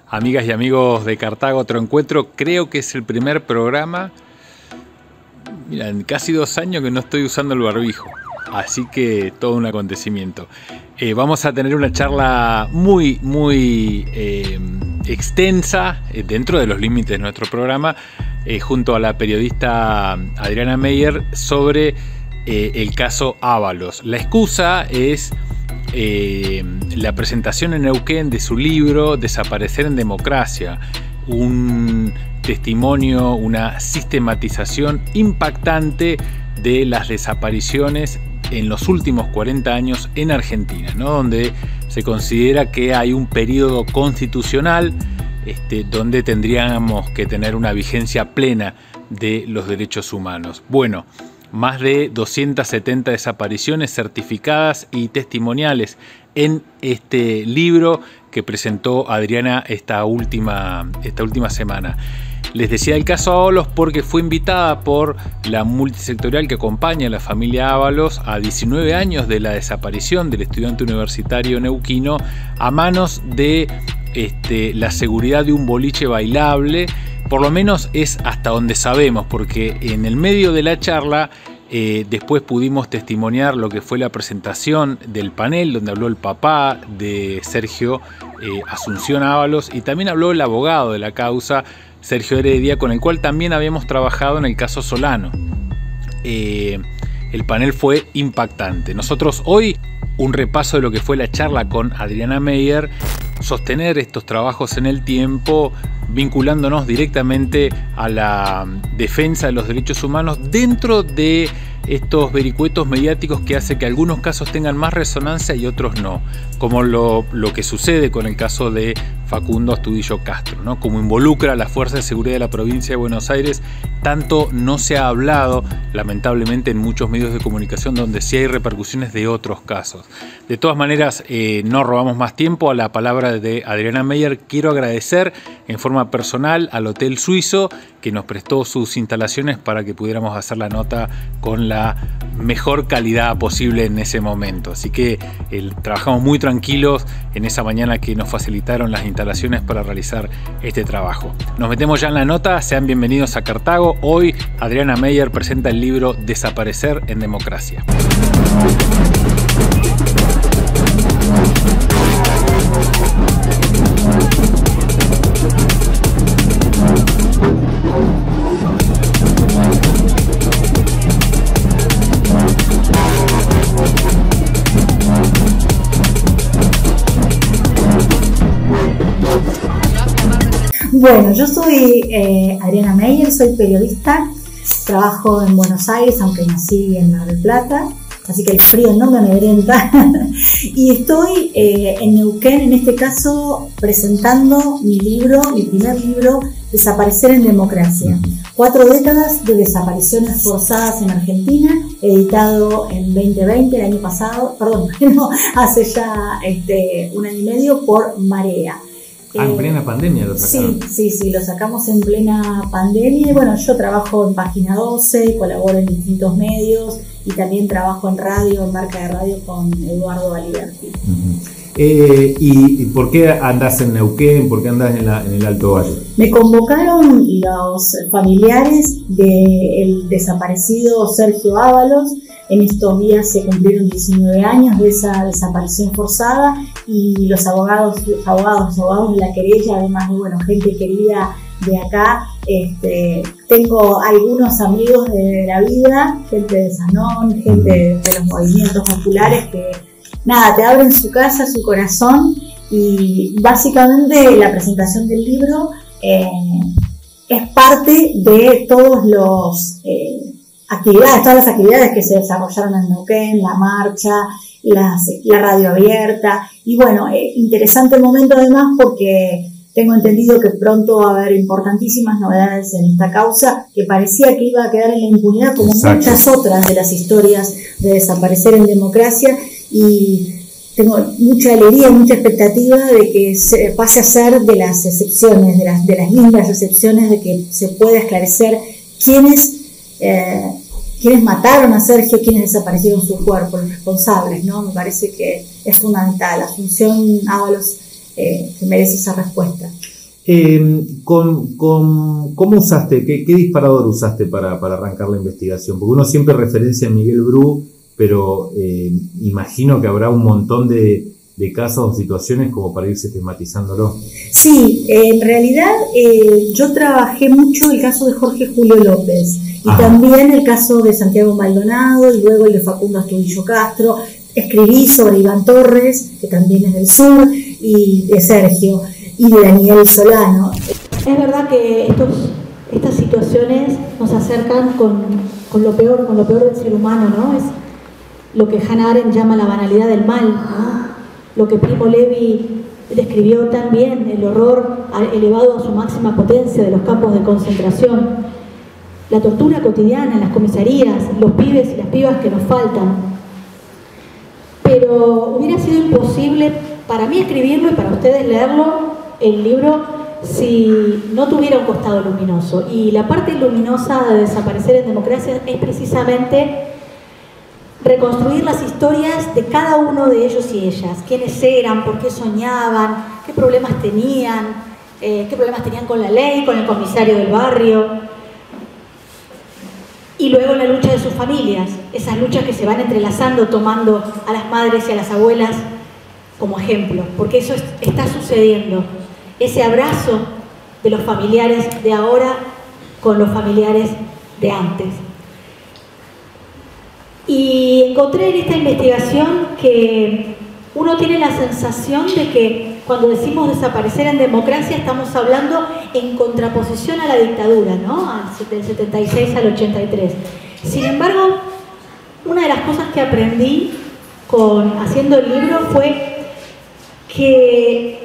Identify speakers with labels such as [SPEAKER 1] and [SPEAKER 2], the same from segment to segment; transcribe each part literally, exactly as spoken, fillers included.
[SPEAKER 1] Amigas y amigos de Cartago, otro encuentro. Creo que es el primer programa, mira, en casi dos años que no estoy usando el barbijo. Así que todo un acontecimiento. Eh, vamos a tener una charla muy, muy eh, extensa, eh, dentro de los límites de nuestro programa, eh, junto a la periodista Adriana Meyer sobre eh, el caso Ábalos. La excusa es eh, la presentación en Neuquén de su libro Desaparecer en Democracia, un testimonio, una sistematización impactante de las desapariciones en los últimos cuarenta años en Argentina, ¿no? Donde se considera que hay un periodo constitucional este, donde tendríamos que tener una vigencia plena de los derechos humanos. Bueno, más de doscientas setenta desapariciones certificadas y testimoniales en este libro que presentó Adriana esta última, esta última semana. Les decía el caso Ábalos porque fue invitada por la multisectorial que acompaña a la familia Ábalos a diecinueve años de la desaparición del estudiante universitario neuquino a manos de este, la seguridad de un boliche bailable. Por lo menos es hasta donde sabemos, porque en el medio de la charla eh, después pudimos testimoniar lo que fue la presentación del panel donde habló el papá de Sergio eh, Asunción Ábalos y también habló el abogado de la causa, Sergio Heredia, con el cual también habíamos trabajado en el caso Solano. Eh, el panel fue impactante. Nosotros hoy, un repaso de lo que fue la charla con Adriana Meyer, sostener estos trabajos en el tiempo, vinculándonos directamente a la defensa de los derechos humanos dentro de estos vericuetos mediáticos que hace que algunos casos tengan más resonancia y otros no, como lo, lo que sucede con el caso de Facundo Astudillo Castro, ¿no? Como involucra a la Fuerza de Seguridad de la Provincia de Buenos Aires, tanto no se ha hablado, lamentablemente, en muchos medios de comunicación donde sí hay repercusiones de otros casos. De todas maneras, eh, no robamos más tiempo. A la palabra de Adriana Meyer, quiero agradecer en forma personal al Hotel Suizo que nos prestó sus instalaciones para que pudiéramos hacer la nota con la mejor calidad posible en ese momento. Así que eh, trabajamos muy tranquilos en esa mañana que nos facilitaron las instalaciones para realizar este trabajo. Nos metemos ya en la nota. Sean bienvenidos a Cartago. Hoy Adriana Meyer presenta el libro Desaparecer en Democracia.
[SPEAKER 2] Bueno, yo soy eh, Adriana Meyer, soy periodista, trabajo en Buenos Aires, aunque nací en Mar del Plata, así que el frío no me amedrenta. Y estoy eh, en Neuquén, en este caso, presentando mi libro, mi primer libro, Desaparecer en Democracia. Cuatro décadas de desapariciones forzadas en Argentina, editado en veinte veinte, el año pasado, perdón, no, hace ya este, un año y medio, por Marea.
[SPEAKER 1] Ah, en plena pandemia lo sacaron.
[SPEAKER 2] Sí, sí, sí, lo sacamos en plena pandemia. Y bueno, yo trabajo en Página doce, colaboro en distintos medios y también trabajo en radio, en Marca de Radio con Eduardo Aliberti.
[SPEAKER 3] Uh-huh. eh, ¿y, ¿Y por qué andás en Neuquén? ¿Por qué andás en, la, en el Alto Valle?
[SPEAKER 2] Me convocaron los familiares del desaparecido Sergio Ábalos. En estos días se cumplieron diecinueve años de esa desaparición forzada y los abogados, los abogados, los abogados de la querella, además de bueno, gente querida de acá, este, tengo algunos amigos de la vida, gente de Sanón, gente de, de los movimientos populares que nada, te abren su casa, su corazón y básicamente la presentación del libro eh, es parte de todos los... Eh, actividades, todas las actividades que se desarrollaron en Neuquén, la marcha, las, la radio abierta y bueno, eh, interesante momento además porque tengo entendido que pronto va a haber importantísimas novedades en esta causa que parecía que iba a quedar en la impunidad como Exacto. muchas otras de las historias de Desaparecer en Democracia y tengo mucha alegría y mucha expectativa de que se pase a ser de las excepciones, de las, de las lindas excepciones de que se pueda esclarecer quiénes Eh, quienes mataron a Sergio, quienes desaparecieron su cuerpo, los responsables, ¿no? Me parece que es fundamental. Asunción Ábalos eh, que merece esa respuesta.
[SPEAKER 3] Eh, con, con, ¿Cómo usaste, qué, qué disparador usaste para, para arrancar la investigación? Porque uno siempre referencia a Miguel Bru, pero eh, imagino que habrá un montón de, de casos o situaciones como para ir sistematizándolo.
[SPEAKER 2] Sí, eh, en realidad eh, yo trabajé mucho el caso de Jorge Julio López y Ajá. también el caso de Santiago Maldonado y luego el de Facundo Astudillo Castro. Escribí sobre Iván Torres, que también es del sur, y de Sergio, y de Daniel Solano.
[SPEAKER 4] Es verdad que estos, estas situaciones nos acercan con, con lo peor, con lo peor del ser humano, ¿no? Es lo que Hannah Arendt llama la banalidad del mal, ¿no? Lo que Primo Levi describió tan bien, el horror elevado a su máxima potencia de los campos de concentración, la tortura cotidiana en las comisarías, los pibes y las pibas que nos faltan. Pero hubiera sido imposible para mí escribirlo y para ustedes leerlo, el libro, si no tuviera un costado luminoso. Y la parte luminosa de Desaparecer en Democracia es precisamente reconstruir las historias de cada uno de ellos y ellas. Quiénes eran, por qué soñaban, qué problemas tenían, eh, qué problemas tenían con la ley, con el comisario del barrio. Y luego la lucha de sus familias, esas luchas que se van entrelazando, tomando a las madres y a las abuelas como ejemplo, porque eso está sucediendo. Ese abrazo de los familiares de ahora con los familiares de antes. Y encontré en esta investigación que uno tiene la sensación de que cuando decimos desaparecer en democracia estamos hablando en contraposición a la dictadura, ¿no? Del setenta y seis al ochenta y tres. Sin embargo, una de las cosas que aprendí con, haciendo el libro fue que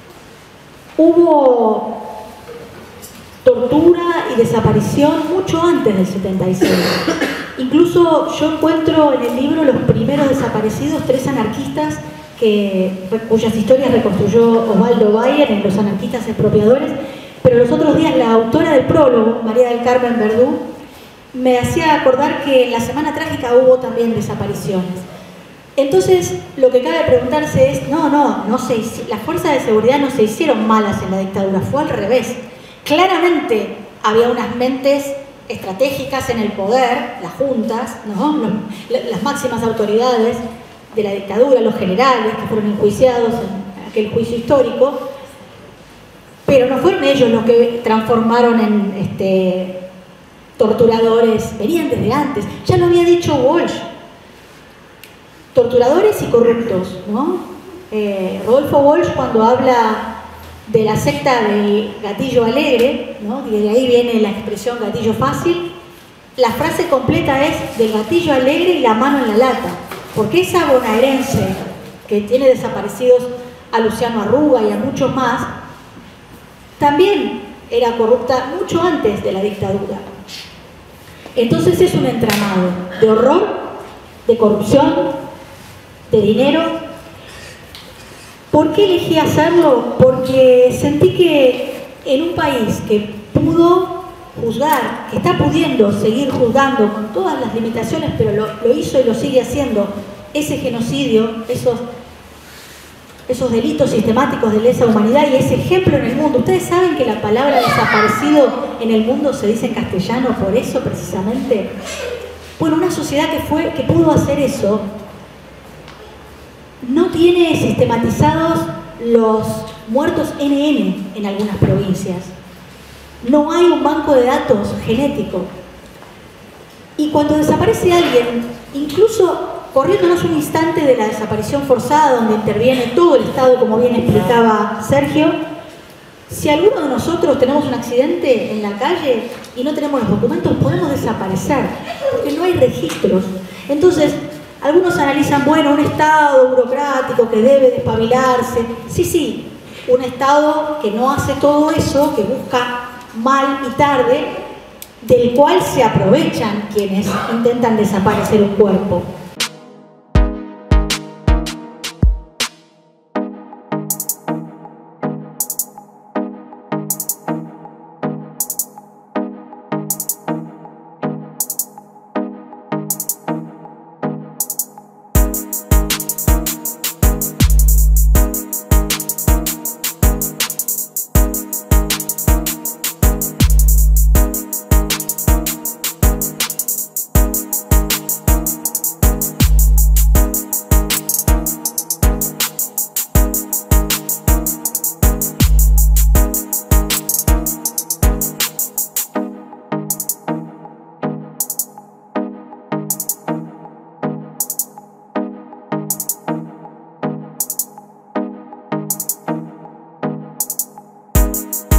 [SPEAKER 4] hubo tortura y desaparición mucho antes del setenta y seis. Incluso yo encuentro en el libro los primeros desaparecidos, tres anarquistas que, cuyas historias reconstruyó Osvaldo Bayer en Los anarquistas expropiadores, pero los otros días la autora del prólogo, María del Carmen Verdú, me hacía acordar que en la Semana Trágica hubo también desapariciones. Entonces, lo que cabe preguntarse es, no, no, no se, las fuerzas de seguridad no se hicieron malas en la dictadura, fue al revés. Claramente había unas mentes estratégicas en el poder, las juntas, ¿no? Los, las máximas autoridades de la dictadura, los generales que fueron enjuiciados en aquel juicio histórico, pero no fueron ellos los que transformaron en este, torturadores, venían desde antes, ya lo había dicho Walsh, torturadores y corruptos, ¿no? Eh, Rodolfo Walsh, cuando habla de la secta del gatillo alegre, ¿no? Y de ahí viene la expresión gatillo fácil, la frase completa es del gatillo alegre y la mano en la lata, porque esa bonaerense que tiene desaparecidos a Luciano Arruga y a muchos más, también era corrupta mucho antes de la dictadura. Entonces es un entramado de horror, de corrupción, de dinero. ¿Por qué elegí hacerlo? Porque sentí que en un país que pudo juzgar, que está pudiendo seguir juzgando con todas las limitaciones, pero lo, lo hizo y lo sigue haciendo, ese genocidio, esos, esos delitos sistemáticos de lesa humanidad y ese ejemplo en el mundo. Ustedes saben que la palabra desaparecido en el mundo se dice en castellano por eso precisamente. Bueno, una sociedad que, fue, que pudo hacer eso no tiene sistematizados los muertos ene ene en algunas provincias. No hay un banco de datos genético. Y cuando desaparece alguien, incluso corriéndonos un instante de la desaparición forzada, donde interviene todo el Estado, como bien explicaba Sergio, si alguno de nosotros tenemos un accidente en la calle y no tenemos los documentos, podemos desaparecer, porque no hay registros. Entonces, algunos analizan, bueno, un Estado burocrático que debe despabilarse. Sí, sí, un Estado que no hace todo eso, que busca mal y tarde, del cual se aprovechan quienes intentan desaparecer un cuerpo.
[SPEAKER 5] Thank you.